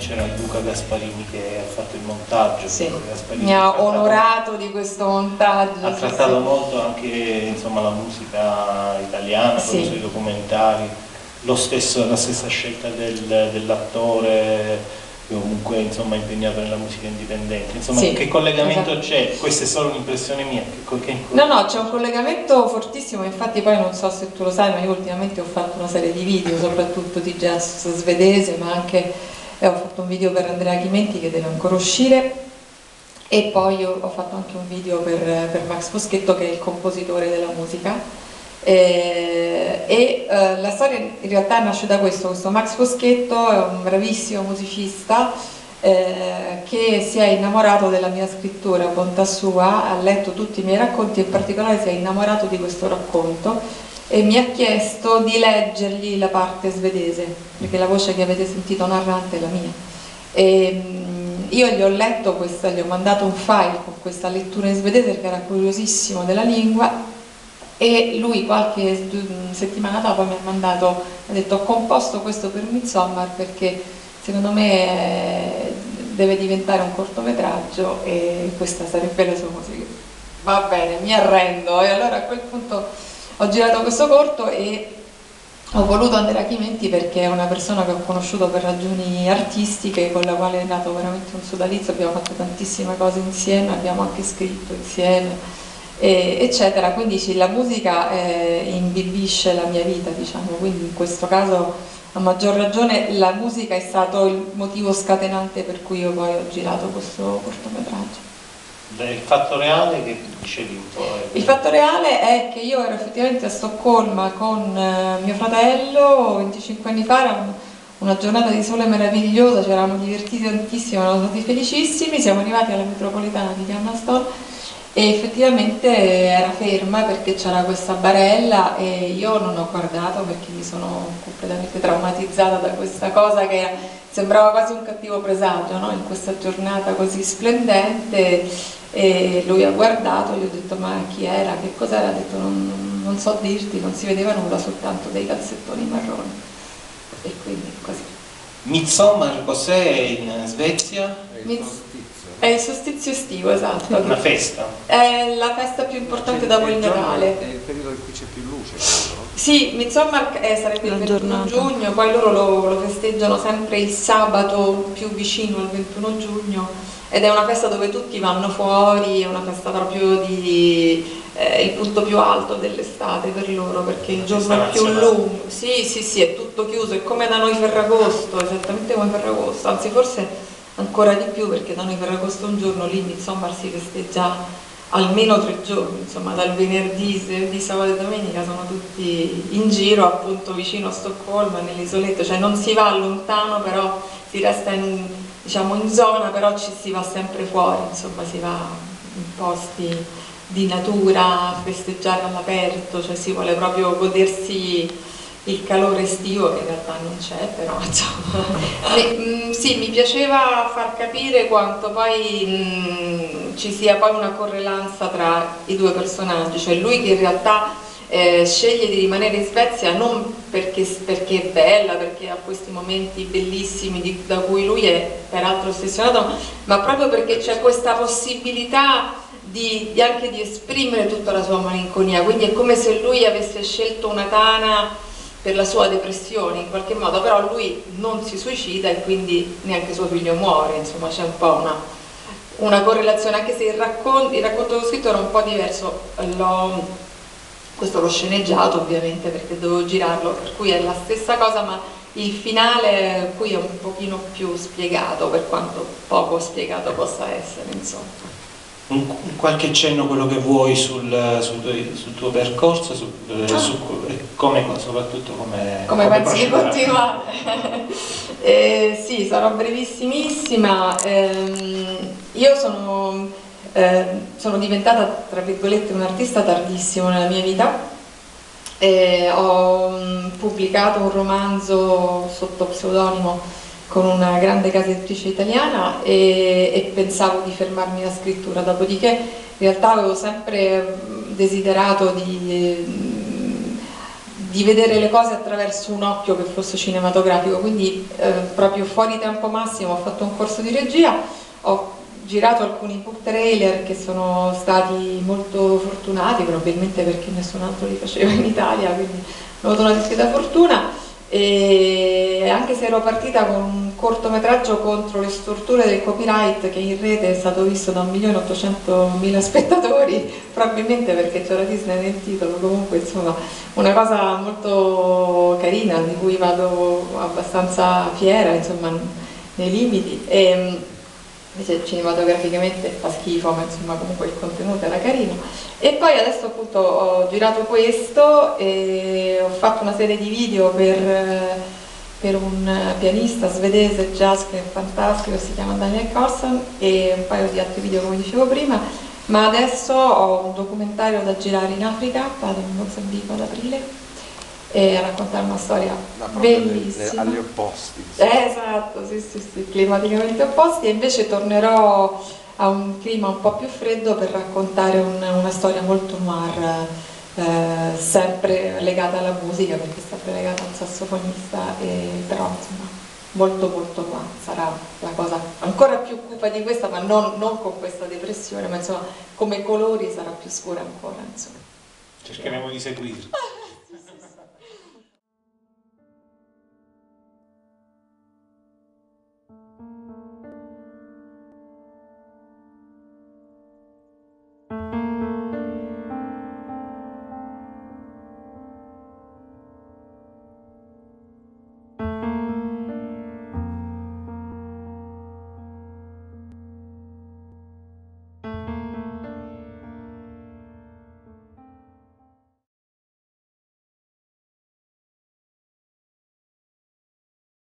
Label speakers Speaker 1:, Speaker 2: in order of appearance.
Speaker 1: c'era Luca Gasparini che ha fatto il montaggio.
Speaker 2: Sì, mi ha onorato di questo montaggio.
Speaker 1: Ha trattato molto anche, insomma, la musica italiana, con i suoi documentari, la stessa scelta dell'attore, comunque, insomma, impegnato nella musica indipendente. Insomma, che collegamento c'è? Questa è solo un'impressione mia.
Speaker 2: No, c'è un collegamento fortissimo, infatti poi non so se tu lo sai, ma io ultimamente ho fatto una serie di video, soprattutto di jazz svedese, ma anche ho fatto un video per Andrea Chimenti che deve ancora uscire, e poi ho fatto anche un video per Max Foschetto, che è il compositore della musica. La storia in realtà nasce da questo Max Foschetto è un bravissimo musicista che si è innamorato della mia scrittura, bontà sua, ha letto tutti i miei racconti e in particolare si è innamorato di questo racconto e mi ha chiesto di leggergli la parte svedese, perché la voce che avete sentito narrante è la mia. Io gli ho letto gli ho mandato un file con questa lettura in svedese perché era curiosissimo della lingua, e lui qualche settimana dopo mi ha detto: ho composto questo per Midsommar perché secondo me deve diventare un cortometraggio e questa sarebbe la sua musica. Va bene, mi arrendo. E allora a quel punto ho girato questo corto e ho voluto Andrea Chimenti perché è una persona che ho conosciuto per ragioni artistiche, con la quale è nato veramente un sodalizio, abbiamo fatto tantissime cose insieme, abbiamo anche scritto insieme, eccetera, quindi la musica imbibisce la mia vita, diciamo, quindi in questo caso a maggior ragione la musica è stato il motivo scatenante per cui io poi ho girato questo cortometraggio.
Speaker 1: Il fatto reale che dicevi un po'?
Speaker 2: Il fatto reale è che io ero effettivamente a Stoccolma con mio fratello 25 anni fa, era una giornata di sole meravigliosa, ci eravamo divertiti tantissimo, eravamo stati felicissimi, siamo arrivati alla metropolitana di Gamlaston e effettivamente era ferma perché c'era questa barella e io non ho guardato perché mi sono completamente traumatizzata da questa cosa che sembrava quasi un cattivo presagio, no? In questa giornata così splendente, e lui ha guardato, gli ho detto: ma chi era, che cos'era? Ha detto: non so dirti, non si vedeva nulla, soltanto dei calzettoni marroni. E quindi così.
Speaker 1: Midsommar cos'è in Svezia?
Speaker 2: È il solstizio estivo, esatto.
Speaker 1: È una festa?
Speaker 2: È la festa più importante dopo il Natale.
Speaker 3: È il periodo in cui c'è più luce, credo, no?
Speaker 2: Sì, Midsommar sarebbe il 21 giugno, poi loro lo festeggiano sempre il sabato più vicino al 21 giugno ed è una festa dove tutti vanno fuori, è una festa proprio il punto più alto dell'estate per loro, perché il giorno è più lungo. Sì, è tutto chiuso, è come da noi Ferragosto, esattamente come Ferragosto, anzi forse ancora di più, perché da noi Ferragosto un giorno, lì Midsommar si festeggia almeno 3 giorni, insomma dal venerdì, sabato e domenica sono tutti in giro appunto vicino a Stoccolma, nell'isoletto, cioè non si va lontano, però si resta diciamo in zona, però ci si va sempre fuori, insomma si va in posti di natura a festeggiare all'aperto, cioè si vuole proprio godersi il calore estivo che in realtà non c'è, però insomma sì, mi piaceva far capire quanto poi ci sia poi una correlanza tra i due personaggi, cioè lui che in realtà sceglie di rimanere in Svezia non perché è bella, perché ha questi momenti bellissimi da cui lui è peraltro ossessionato, ma proprio perché c'è questa possibilità anche di esprimere tutta la sua malinconia, quindi è come se lui avesse scelto una tana per la sua depressione in qualche modo, però lui non si suicida e quindi neanche suo figlio muore, insomma c'è un po' una correlazione, anche se il racconto che ho scritto era un po' diverso, questo l'ho sceneggiato ovviamente perché dovevo girarlo, per cui è la stessa cosa, ma il finale qui è un pochino più spiegato, per quanto poco spiegato possa essere, insomma.
Speaker 1: Qualche cenno quello che vuoi sul tuo percorso, soprattutto come
Speaker 2: pensi di continuare? Sì, sarò brevissimissima. Io sono diventata, tra virgolette, un artista tardissimo nella mia vita. Ho pubblicato un romanzo sotto pseudonimo con una grande casa editrice italiana e pensavo di fermarmi alla scrittura, dopodiché in realtà avevo sempre desiderato di vedere le cose attraverso un occhio che fosse cinematografico, quindi proprio fuori tempo massimo ho fatto un corso di regia, ho girato alcuni book trailer che sono stati molto fortunati, probabilmente perché nessun altro li faceva in Italia, quindi ho avuto una discreta fortuna. E anche se ero partita con un cortometraggio contro le storture del copyright che in rete è stato visto da 1.800.000 spettatori, probabilmente perché c'era Disney nel titolo, comunque insomma una cosa molto carina di cui vado abbastanza fiera, insomma, nei limiti. Invece cinematograficamente fa schifo, ma insomma comunque il contenuto era carino. E poi adesso appunto ho girato questo e ho fatto una serie di video per un pianista svedese jazz che è fantastico, si chiama Daniel Carlson, e un paio di altri video come dicevo prima, ma adesso ho un documentario da girare in Africa, vado in Mozambico ad aprile e raccontare una storia bellissima.
Speaker 3: Agli opposti.
Speaker 2: Esatto, sì, climaticamente opposti, e invece tornerò a un clima un po' più freddo per raccontare una storia molto noir, sempre legata alla musica, perché è sempre legata a un sassofonista, però insomma molto molto qua, sarà la cosa ancora più cupa di questa, ma non con questa depressione, ma insomma come colori sarà più scura ancora, insomma.
Speaker 1: Cercheremo di seguirlo.